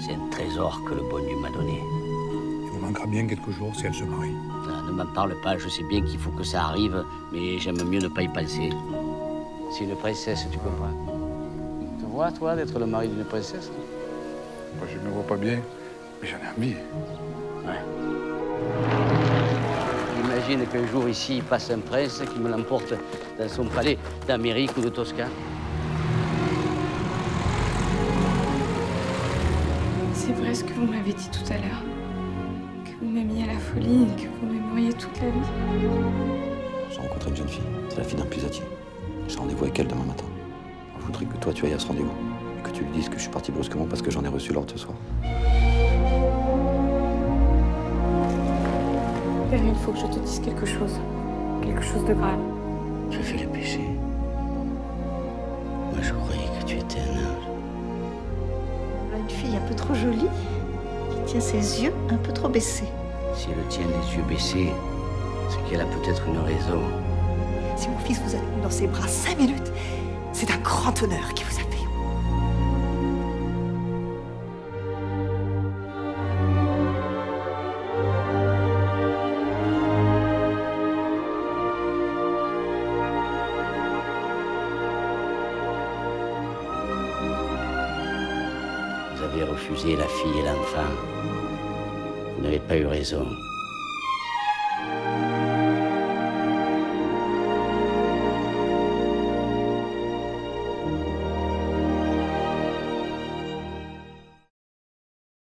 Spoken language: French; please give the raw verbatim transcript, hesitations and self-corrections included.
C'est un trésor que le bon Dieu m'a donné. Il vous manquera bien quelques jours si elle se marie. Ah, ne m'en parle pas, je sais bien qu'il faut que ça arrive, mais j'aime mieux ne pas y penser. C'est une princesse, tu comprends? Tu te vois, toi, d'être le mari d'une princesse? Moi, je me vois pas bien, mais j'en ai envie. Ouais. J'imagine qu'un jour, ici, il passe un prince qui me l'emporte dans son palais d'Amérique ou de Toscane. C'est vrai ce que vous m'avez dit tout à l'heure. Que vous m'aimiez à la folie et que vous m'aimeriez toute la vie. J'ai rencontré une jeune fille, c'est la fille d'un pusatier. J'ai rendez-vous avec elle demain matin. Je voudrais que toi tu ailles à ce rendez-vous et que tu lui dises que je suis parti brusquement parce que j'en ai reçu l'ordre ce soir. Père, il faut que je te dise quelque chose. Quelque chose de grave. Tu as fait le péché. Moi, je croyais que tu étais un ange. Voilà une fille un peu trop jolie, qui tient ses yeux un peu trop baissés. Si elle tient les yeux baissés, c'est qu'elle a peut-être une raison. Si mon fils vous a tenu dans ses bras cinq minutes, c'est un grand honneur qui vous a fait. Vous avez refusé la fille et l'enfant. Vous n'avez pas eu raison.